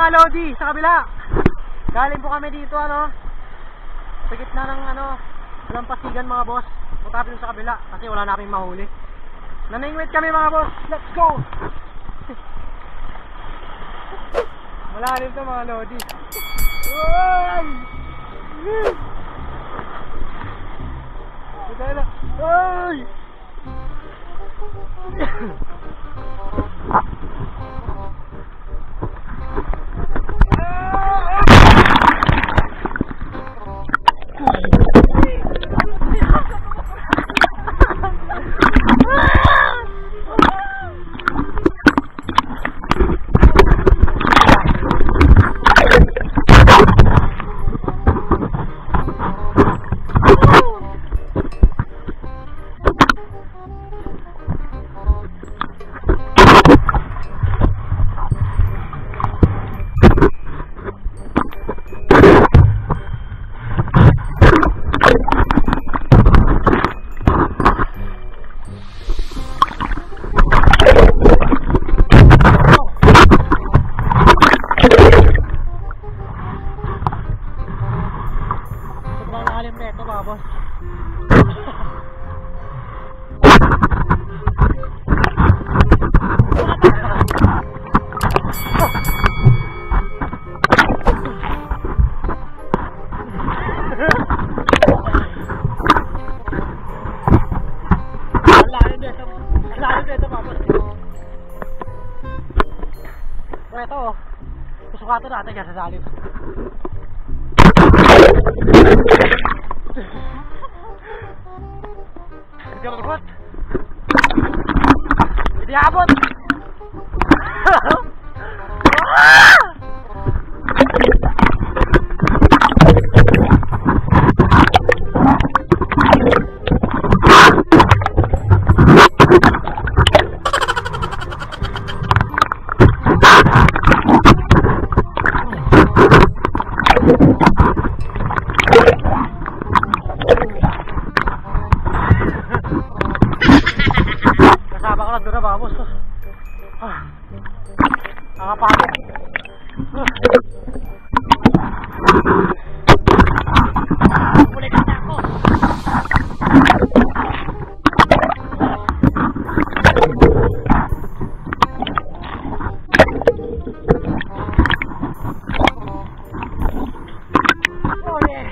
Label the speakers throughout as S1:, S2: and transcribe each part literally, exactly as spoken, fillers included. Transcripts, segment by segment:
S1: mga Lodi, sa kabila. Galing po kami dito, ano, sa gitna ng, ano, Dalampasigan mga boss. Punta kami sa kabila, kasi wala na kaming mahuli. Naningwit kami mga boss, let's go! Malalim to mga Lodi. Uy! Uy! Ito, susukato natin yan sa salim. Hindi abot. Hindi abot. Kasama ko lang doon na babos. Ah, nakapagod. Kulit na ako. Oh yeah.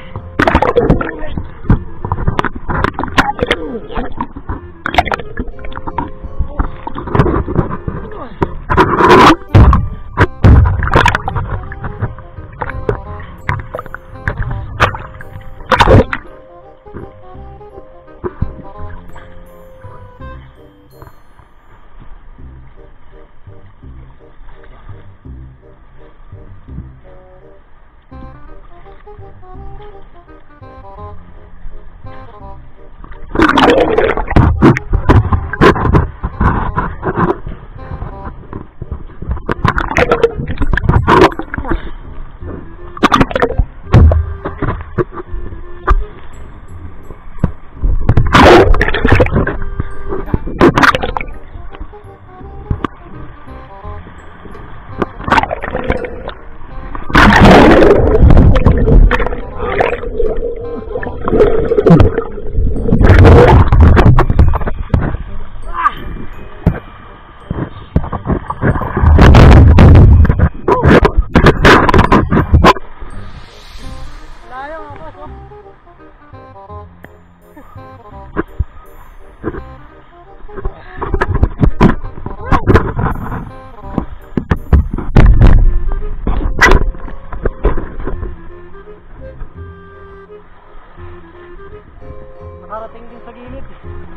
S1: Nakarating din sa gilid.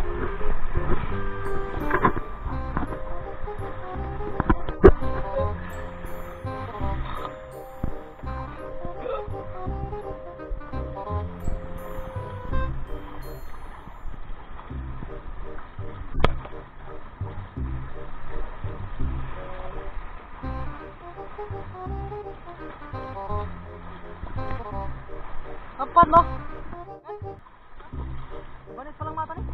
S1: Apa no? Balit pa lang mata ni.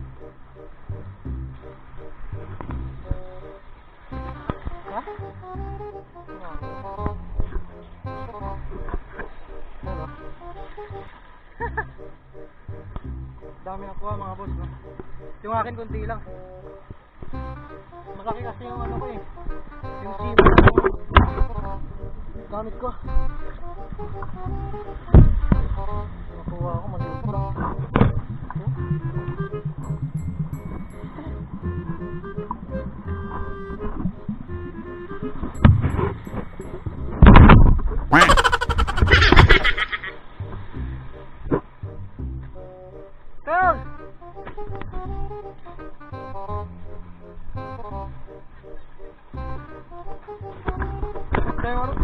S1: Ha? dami nakuha mga boss, no? Yung akin kunti lang. Malaki kasi yung ano ko eh. Yung sima na gamit ko. Nakuha ako, maliit lang. Tol! Tayo ano?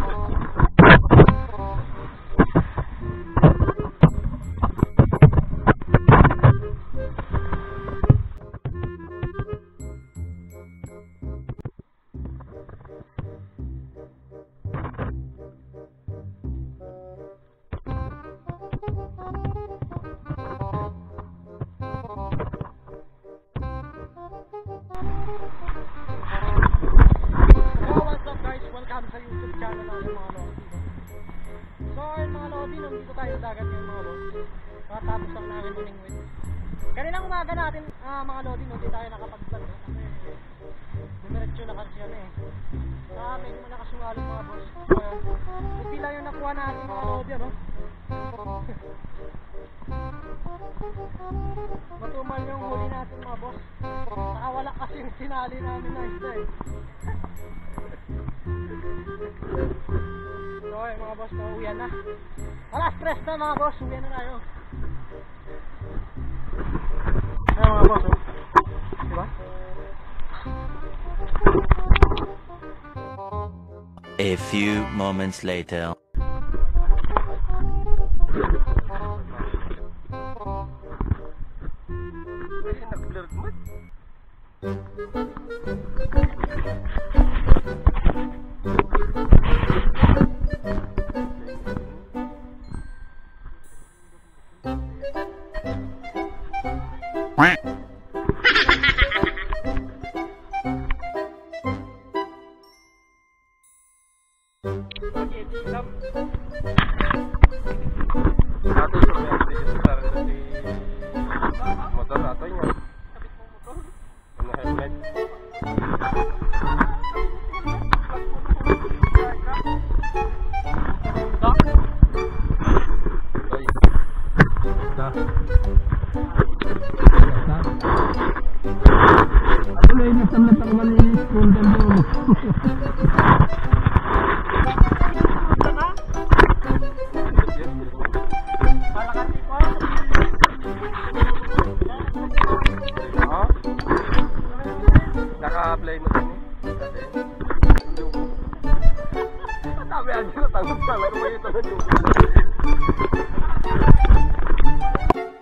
S1: Sa YouTube channel natin mga lodi. So ayun mga lodi, nandito tayo sa dagat ngayon mga boss. Matapos lang namin maningwit. Kaninang umaga natin ah, mga lodi, no, di tayo nakapag-vlog eh. Kasi dumiretso na kasi yan eh. Ah, medyo malakasungalong mga boss. So ayun, buti lang yung nakuha natin mga lodi, ano? Matumal yung huli natin mga boss. Nakawala kasi yung sinali namin na isda eh. So ay mga boss, nauwian na. Alas stress na mga boss, uwian na tayo. Ay mga boss, oh. Diba?
S2: A few moments later.
S3: Motor atau nya? Kena helmet. Dah. Aku lagi nak letak balik konten dulu. Naka-apply mo din eh. Dati. Sabi aja na tanggap sa laro mo ito.